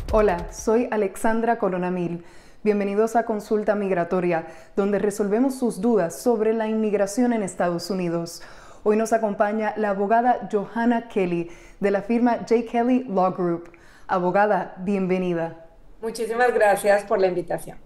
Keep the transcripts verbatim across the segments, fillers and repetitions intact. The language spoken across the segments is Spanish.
Hola, soy Alexandra Colonamil. Bienvenidos a Consulta Migratoria, donde resolvemos sus dudas sobre la inmigración en Estados Unidos. Hoy nos acompaña la abogada Johanna Kelly, de la firma J. Kelly Law Group. Abogada, bienvenida. Muchísimas gracias por la invitación.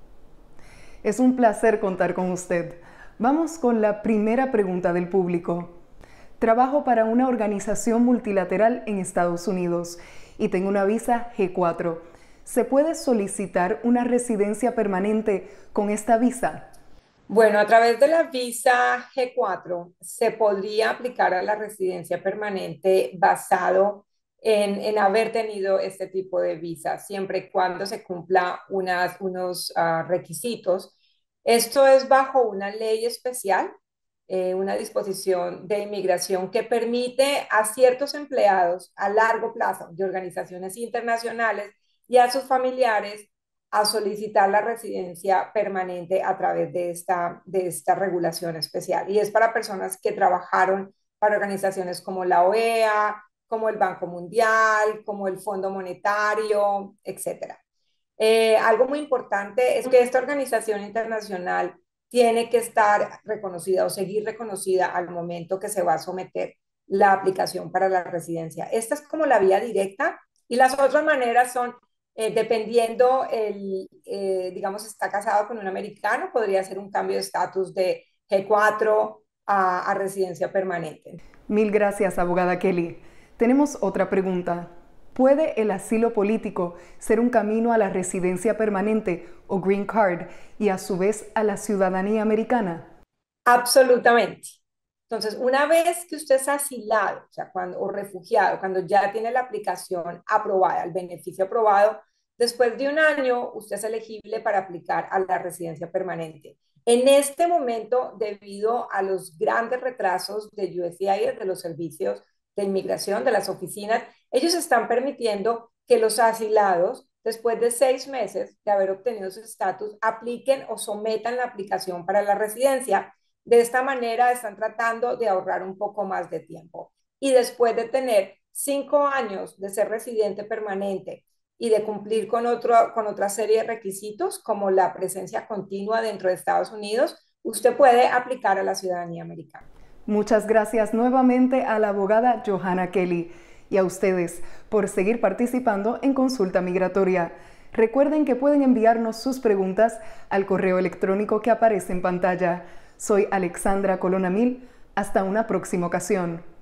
Es un placer contar con usted. Vamos con la primera pregunta del público. Trabajo para una organización multilateral en Estados Unidos y tengo una visa G cuatro. ¿Se puede solicitar una residencia permanente con esta visa? Bueno, a través de la visa G cuatro se podría aplicar a la residencia permanente basado en, en haber tenido este tipo de visa, siempre y cuando se cumpla unas, unos uh, requisitos. Esto es bajo una ley especial, eh, una disposición de inmigración que permite a ciertos empleados a largo plazo de organizaciones internacionales y a sus familiares a solicitar la residencia permanente a través de esta, de esta regulación especial. Y es para personas que trabajaron para organizaciones como la O E A, como el Banco Mundial, como el Fondo Monetario, etcétera. Eh, algo muy importante es que esta organización internacional tiene que estar reconocida o seguir reconocida al momento que se va a someter la aplicación para la residencia. Esta es como la vía directa y las otras maneras son, eh, dependiendo, el, eh, digamos, está casado con un americano, podría ser un cambio de estatus de G cuatro a, a residencia permanente. Mil gracias, abogada Kelly. Tenemos otra pregunta. ¿Puede el asilo político ser un camino a la residencia permanente o green card y a su vez a la ciudadanía americana? Absolutamente. Entonces, una vez que usted es asilado, o sea, cuando, o refugiado, cuando ya tiene la aplicación aprobada, el beneficio aprobado, después de un año usted es elegible para aplicar a la residencia permanente. En este momento, debido a los grandes retrasos de U S C I S, de los servicios de inmigración, de las oficinas, ellos están permitiendo que los asilados, después de seis meses de haber obtenido su estatus, apliquen o sometan la aplicación para la residencia. De esta manera están tratando de ahorrar un poco más de tiempo. Y después de tener cinco años de ser residente permanente y de cumplir con, otro, con otra serie de requisitos, como la presencia continua dentro de Estados Unidos, usted puede aplicar a la ciudadanía americana. Muchas gracias nuevamente a la abogada Johanna Kelly y a ustedes por seguir participando en Consulta Migratoria. Recuerden que pueden enviarnos sus preguntas al correo electrónico que aparece en pantalla. Soy Alexandra Colonamil. Hasta una próxima ocasión.